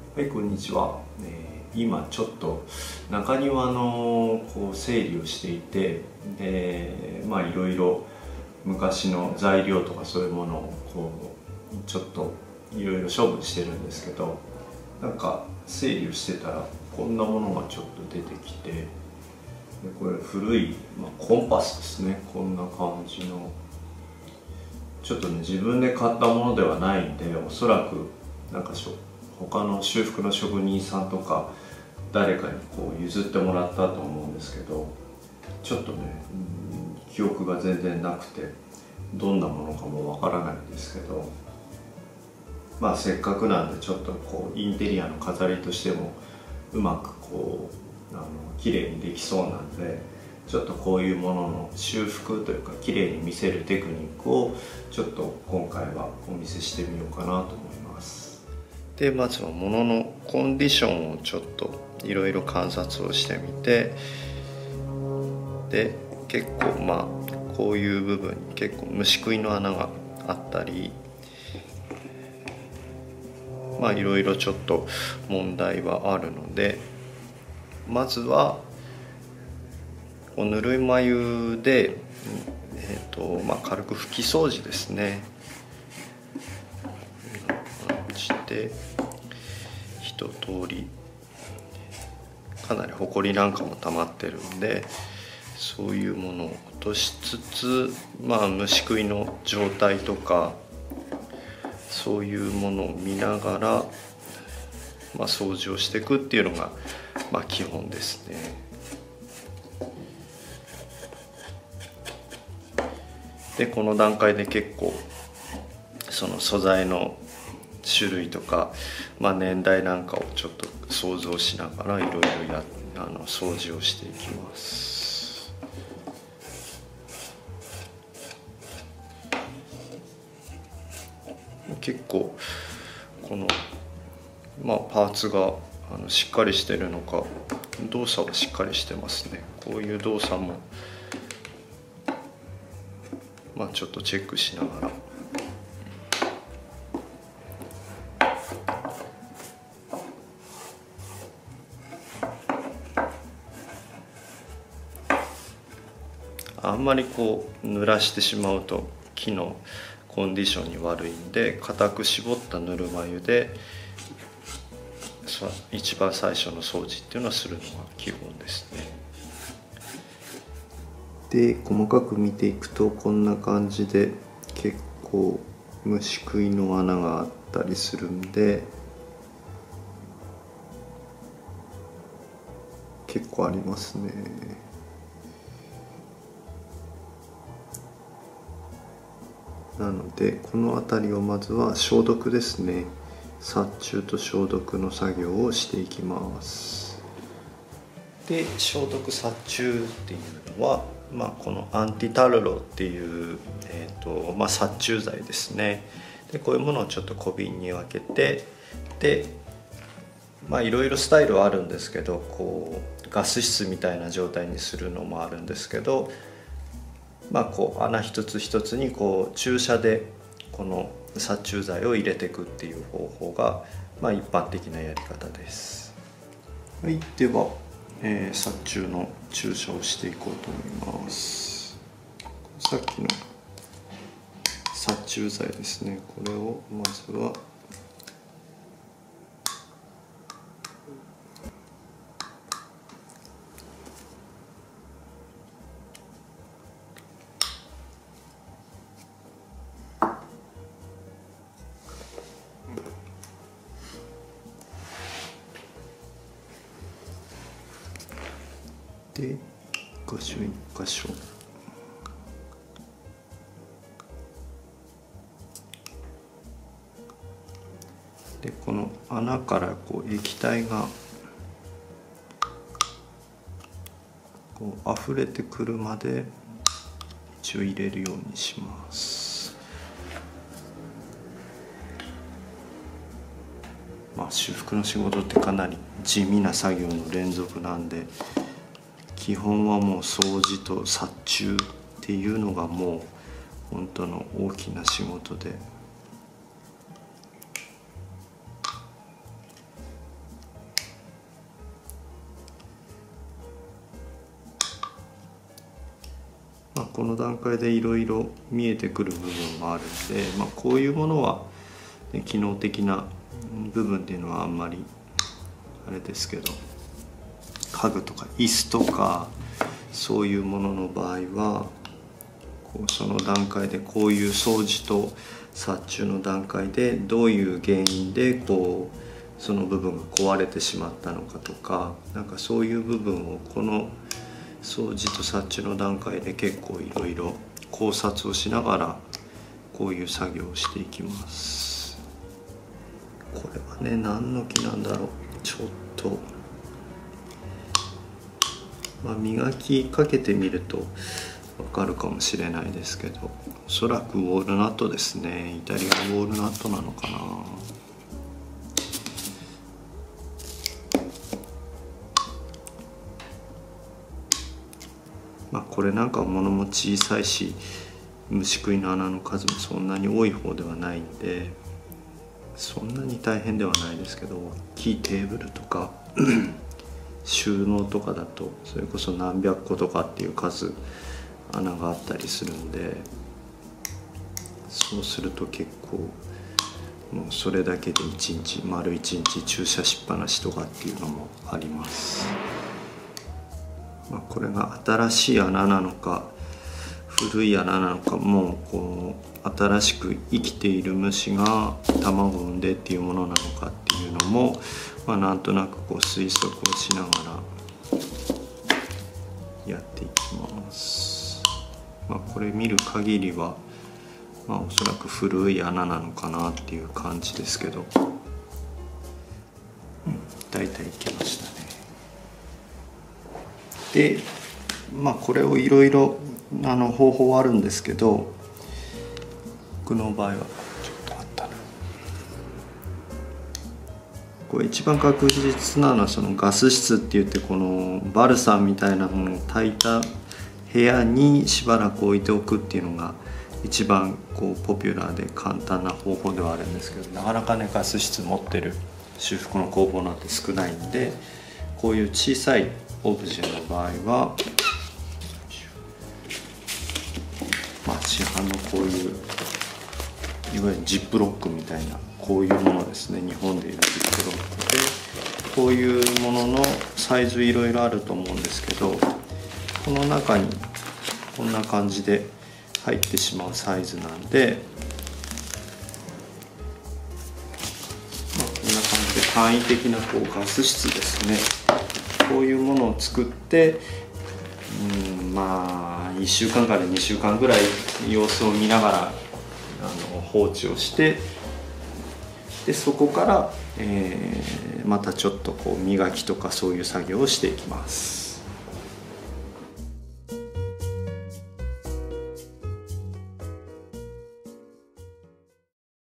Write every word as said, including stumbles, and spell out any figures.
はい、こんにちは。えー今ちょっと中庭のこう整理をしていて、で、まあいろいろ昔の材料とかそういうものをこうちょっといろいろ処分してるんですけど、なんか整理をしてたらこんなものがちょっと出てきて、でこれ古い、まあ、コンパスですね。こんな感じのちょっとね、自分で買ったものではないんで、おそらくなんかしょ他の修復の職人さんとか誰かにこう譲ってもらったと思うんですけど、ちょっとね、うん、記憶が全然なくてどんなものかもわからないんですけど、まあせっかくなんでちょっとこうインテリアの飾りとしてもうまくこうあの綺麗にできそうなんで、ちょっとこういうものの修復というか綺麗に見せるテクニックをちょっと今回はお見せしてみようかなと思います。でまずはもののコンディションをちょっといろいろ観察をしてみて、で結構まあこういう部分に結構虫食いの穴があったり、まあいろいろちょっと問題はあるので、まずはぬるま湯で、えーとまあ、軽く拭き掃除ですね。こんな感じで一通りかなりほこりなんかも溜まってるんで、そういうものを落としつつ、まあ虫食いの状態とかそういうものを見ながら、まあ、掃除をしていくっていうのが、まあ、基本ですね。でこの段階で結構その素材の種類とか、まあ、年代なんかをちょっと想像しながらいろいろやあの掃除をしていきます。結構この、まあ、パーツがあのしっかりしてるのか、動作はしっかりしてますね。こういう動作もまあちょっとチェックしながら。あんまりこう濡らしてしまうと木のコンディションに悪いんで、固く絞ったぬるま湯で一番最初の掃除っていうのはするのが基本ですね。で細かく見ていくとこんな感じで結構虫食いの穴があったりするんで、結構ありますね。なのでこの辺りをまずは消毒ですね。殺虫と消毒の作業をしていきます。で消毒殺虫っていうのは、まあ、このアンティタルロっていう、えーとまあ、殺虫剤ですね。でこういうものをちょっと小瓶に分けて、でまあいろいろスタイルはあるんですけど、こうガス室みたいな状態にするのもあるんですけど、まあこう穴一つ一つにこう注射でこの殺虫剤を入れていくっていう方法が、まあ、一般的なやり方です。はい、では、えー、殺虫の注射をしていこうと思います。さっきの殺虫剤ですね。これをまずはで一箇所一箇所で、この穴からこう液体がこう溢れてくるまで一応入れるようにします。まあ修復の仕事ってかなり地味な作業の連続なんで、基本はもう掃除と殺虫っていうのがもう本当の大きな仕事で、 この段階でいろいろ見えてくる部分もあるんで、まあ、こういうものは、ね、機能的な部分っていうのはあんまりあれですけど、家具とか椅子とかそういうものの場合はこうその段階でこういう掃除と殺虫の段階でどういう原因でこうその部分が壊れてしまったのかとか、なんかそういう部分をこの掃除と殺虫の段階で結構いろいろ考察をしながらこういう作業をしていきます。これはね、何の木なんだろう、ちょっと、まあ、磨きかけてみるとわかるかもしれないですけど、おそらくウォールナットですね。イタリアウォールナットなのかな。まあこれなんか物も小さいし、虫食いの穴の数もそんなに多い方ではないんでそんなに大変ではないですけど、大きいテーブルとか収納とかだとそれこそ何百個とかっていう数穴があったりするんで、そうすると結構もうそれだけで一日丸一日駐車しっぱなしとかっていうのもあります。まあ、これが新しい穴なのか古い穴なのか、もうこう新しく生きている虫が卵を産んでっていうものなのかっていうのも、まあ、なんとなくこう推測をしながらやっていきます。まあ、これ見る限りは、まあ、おそらく古い穴なのかなっていう感じですけど、うん、大体いけましたね。で、まあこれをいろいろあの方法はあるんですけど、僕の場合はちょっとあったな。これ一番確実なのはそのガス室って言って、このバルサンみたいなものを炊いた部屋にしばらく置いておくっていうのが一番こうポピュラーで簡単な方法ではあるんですけど、なかなかねガス室持ってる修復の工房なんて少ないんで、こういう小さいオブジェの場合は、まあ、市販のこういういわゆるジップロックみたいなこういうものですね。日本でいうジップロックで、こういうもののサイズいろいろあると思うんですけど、この中にこんな感じで入ってしまうサイズなんで、まあ、こんな感じで簡易的なこうガス室ですね。こういうものを作って、うん、まあいっしゅうかんからにしゅうかんぐらい様子を見ながらあの放置をして、でそこから、えー、またちょっとこう磨きとかそういう作業をしていきます。